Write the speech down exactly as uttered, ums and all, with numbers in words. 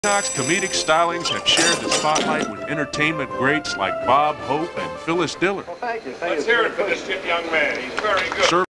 Hitchcock's comedic stylings have shared the spotlight with entertainment greats like Bob Hope and Phyllis Diller. Well, thank you. Thank Let's you. hear it for this young man. He's very good.